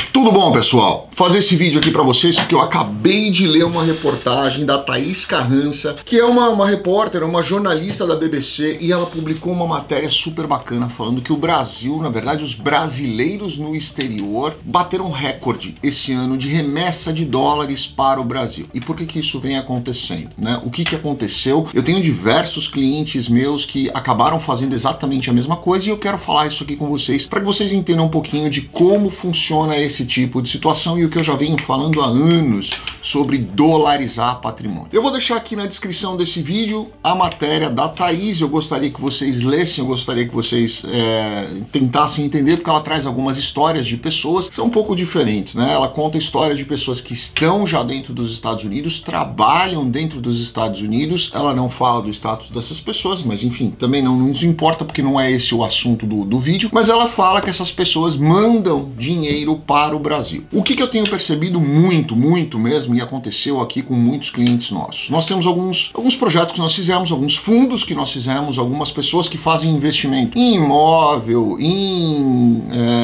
Tudo bom, pessoal? Vou fazer esse vídeo aqui para vocês porque eu acabei de ler uma reportagem da Thaís Carrança, que é uma repórter, uma jornalista da BBC, e ela publicou uma matéria super bacana falando que o Brasil, na verdade, os brasileiros no exterior bateram recorde esse ano de remessa de dólares para o Brasil. E por que isso vem acontecendo, né? O que aconteceu? Eu tenho diversos clientes meus que acabaram fazendo exatamente a mesma coisa e eu quero falar isso aqui com vocês para que vocês entendam um pouquinho de como funciona esse tipo de situação e o que eu já venho falando há anos sobre dolarizar patrimônio. Eu vou deixar aqui na descrição desse vídeo a matéria da Thaís. Eu gostaria que vocês lessem, eu gostaria que vocês tentassem entender, porque ela traz algumas histórias de pessoas que são um pouco diferentes, né? Ela conta histórias de pessoas que estão já dentro dos Estados Unidos, trabalham dentro dos Estados Unidos. Ela não fala do status dessas pessoas, mas enfim, também não nos importa porque não é esse o assunto do vídeo, mas ela fala que essas pessoas mandam dinheiro para o Brasil. O que eu tenho percebido muito mesmo, e aconteceu aqui com muitos clientes nossos. Nós temos alguns projetos que nós fizemos, alguns fundos que nós fizemos, algumas pessoas que fazem investimento em imóvel, em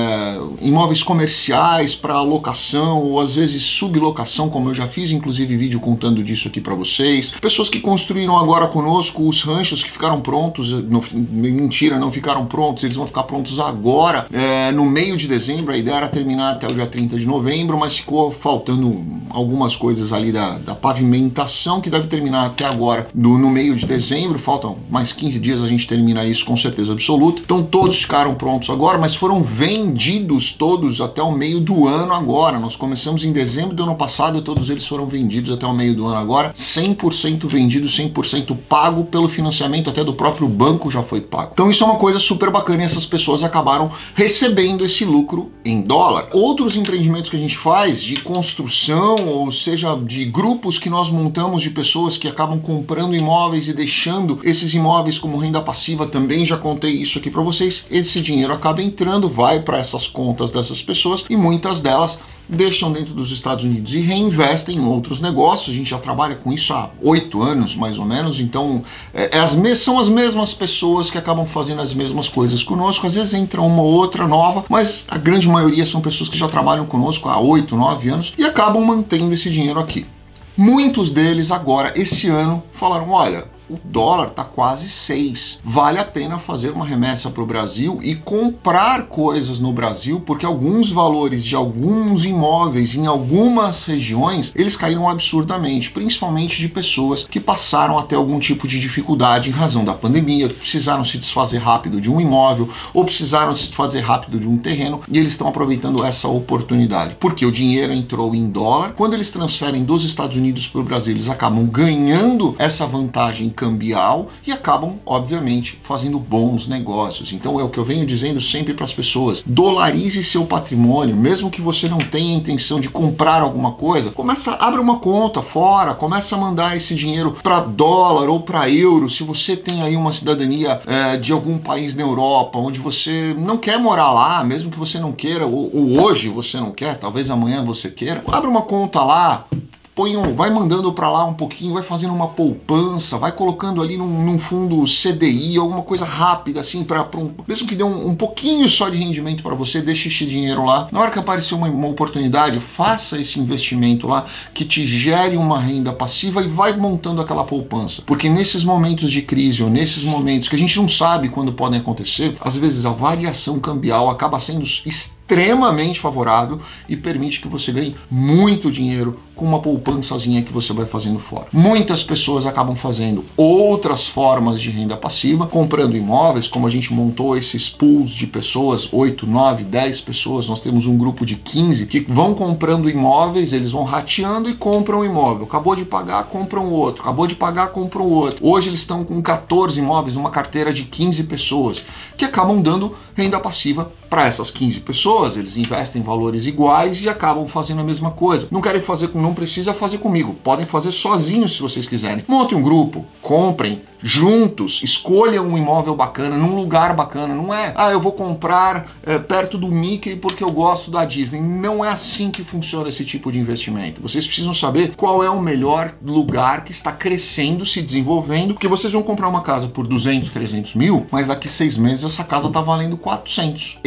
imóveis comerciais para locação ou às vezes sublocação, como eu já fiz inclusive vídeo contando disso aqui para vocês. Pessoas que construíram agora conosco os ranchos que ficaram prontos, mentira, não ficaram prontos, eles vão ficar prontos agora, no meio de dezembro. A ideia era terminar até o dia 30 de novembro, mas ficou faltando algumas coisas ali da pavimentação, que deve terminar até agora no meio de dezembro. Faltam mais 15 dias, a gente termina isso com certeza absoluta. Então todos ficaram prontos agora, mas foram vendidos todos até o meio do ano agora. Nós começamos em dezembro do ano passado e todos eles foram vendidos até o meio do ano agora, 100% vendido, 100% pago pelo financiamento, até do próprio banco já foi pago. Então isso é uma coisa super bacana e essas pessoas acabaram recebendo esse lucro em dólar. Outros empreendimentos que a gente faz de construção, ou seja, de grupos que nós montamos de pessoas que acabam comprando imóveis e deixando esses imóveis como renda passiva, também já contei isso aqui para vocês. Esse dinheiro acaba entrando, vai para essas contas dessas pessoas e muitas delas deixam dentro dos Estados Unidos e reinvestem em outros negócios. A gente já trabalha com isso há 8 anos, mais ou menos, então são as mesmas pessoas que acabam fazendo as mesmas coisas conosco. Às vezes entra uma ou outra nova, mas a grande maioria são pessoas que já trabalham conosco há 8, 9 anos e acabam mantendo esse dinheiro aqui. Muitos deles agora, esse ano, falaram: olha, o dólar está quase 6. Vale a pena fazer uma remessa para o Brasil e comprar coisas no Brasil, porque alguns valores de alguns imóveis em algumas regiões, eles caíram absurdamente, principalmente de pessoas que passaram a ter algum tipo de dificuldade em razão da pandemia, precisaram se desfazer rápido de um imóvel ou precisaram se desfazer rápido de um terreno, e eles estão aproveitando essa oportunidade, porque o dinheiro entrou em dólar. Quando eles transferem dos Estados Unidos para o Brasil, eles acabam ganhando essa vantagem cambial e acabam, obviamente, fazendo bons negócios. Então é o que eu venho dizendo sempre para as pessoas: dolarize seu patrimônio, mesmo que você não tenha intenção de comprar alguma coisa, abre uma conta fora, começa a mandar esse dinheiro para dólar ou para euro. Se você tem aí uma cidadania de algum país na Europa, onde você não quer morar lá, mesmo que você não queira, ou hoje você não quer, talvez amanhã você queira, abre uma conta lá, vai mandando para lá um pouquinho, vai fazendo uma poupança, vai colocando ali num fundo CDI, alguma coisa rápida assim, mesmo que dê um pouquinho só de rendimento para você, deixe esse dinheiro lá. Na hora que aparecer uma oportunidade, faça esse investimento lá que te gere uma renda passiva e vai montando aquela poupança. Porque nesses momentos de crise ou nesses momentos que a gente não sabe quando podem acontecer, às vezes a variação cambial acaba sendo extremamente favorável e permite que você ganhe muito dinheiro com uma poupançazinha que você vai fazendo fora. Muitas pessoas acabam fazendo outras formas de renda passiva, comprando imóveis, como a gente montou esses pools de pessoas, 8, 9, 10 pessoas. Nós temos um grupo de 15 que vão comprando imóveis, eles vão rateando e compram um imóvel. Acabou de pagar, compram outro. Acabou de pagar, compram outro. Hoje eles estão com 14 imóveis numa carteira de 15 pessoas, que acabam dando renda passiva para essas 15 pessoas. Eles investem em valores iguais e acabam fazendo a mesma coisa. Não querem fazer, não precisa fazer comigo, podem fazer sozinhos se vocês quiserem. Montem um grupo, comprem juntos, escolham um imóvel bacana, num lugar bacana. Não é, eu vou comprar perto do Mickey porque eu gosto da Disney. Não é assim que funciona esse tipo de investimento. Vocês precisam saber qual é o melhor lugar que está crescendo, se desenvolvendo, porque vocês vão comprar uma casa por 200, 300 mil, mas daqui 6 meses essa casa está valendo 400.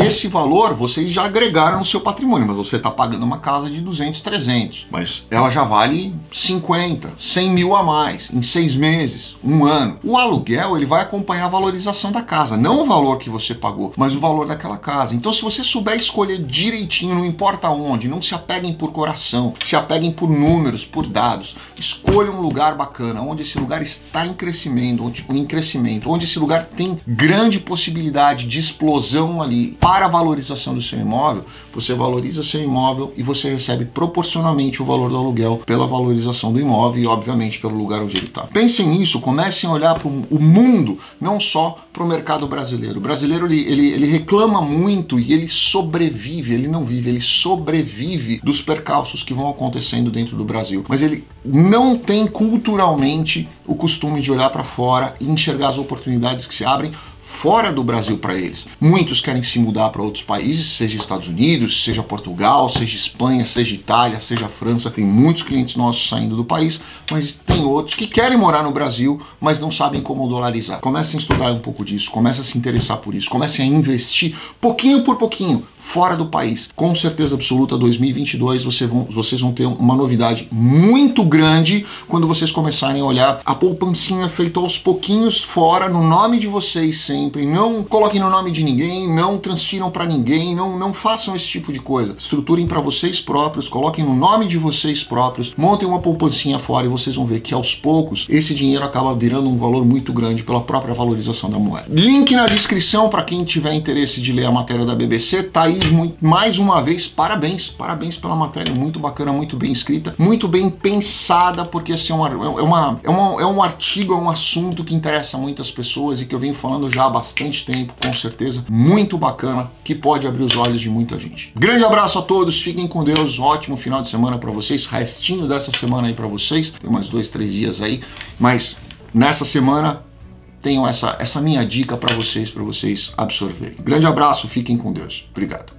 esse valor vocês já agregaram no seu patrimônio, mas você está pagando uma casa de 200, 300, mas ela já vale 50, 100 mil a mais em 6 meses, 1 ano. O aluguel, ele vai acompanhar a valorização da casa, não o valor que você pagou, mas o valor daquela casa. Então, se você souber escolher direitinho, não importa onde, não se apeguem por coração, se apeguem por números, por dados, escolha um lugar bacana, onde esse lugar está em crescimento, onde esse lugar tem grande possibilidade de explosão ali para a valorização do seu imóvel. Você valoriza seu imóvel e você recebe proporcionalmente o valor do aluguel pela valorização do imóvel e, obviamente, pelo lugar onde ele está. Pensem nisso, comecem a olhar para o mundo, não só para o mercado brasileiro. O brasileiro, ele reclama muito e ele sobrevive, ele não vive, ele sobrevive dos percalços que vão acontecendo dentro do Brasil. Mas ele não tem culturalmente o costume de olhar para fora e enxergar as oportunidades que se abrem fora do Brasil para eles. Muitos querem se mudar para outros países, seja Estados Unidos, seja Portugal, seja Espanha, seja Itália, seja França. Tem muitos clientes nossos saindo do país, mas tem outros que querem morar no Brasil, mas não sabem como dolarizar. Comecem a estudar um pouco disso, comecem a se interessar por isso, comecem a investir pouquinho por pouquinho fora do país. Com certeza absoluta, 2022 vocês vão ter uma novidade muito grande quando vocês começarem a olhar a poupancinha feita aos pouquinhos fora, no nome de vocês sempre. Não coloquem no nome de ninguém, não transfiram para ninguém, não façam esse tipo de coisa. Estruturem para vocês próprios, coloquem no nome de vocês próprios, montem uma poupancinha fora e vocês vão ver que aos poucos esse dinheiro acaba virando um valor muito grande pela própria valorização da moeda. Link na descrição para quem tiver interesse de ler a matéria da BBC. Thaís, mais uma vez, parabéns pela matéria, muito bacana, muito bem escrita, muito bem pensada, porque assim, é um artigo, é um assunto que interessa muitas pessoas e que eu venho falando já há bastante tempo, com certeza, muito bacana, que pode abrir os olhos de muita gente. Grande abraço a todos, fiquem com Deus, ótimo final de semana para vocês, restinho dessa semana aí para vocês, tem mais 2, 3 dias aí, mas nessa semana tenho essa minha dica para vocês absorverem. Grande abraço, fiquem com Deus. Obrigado.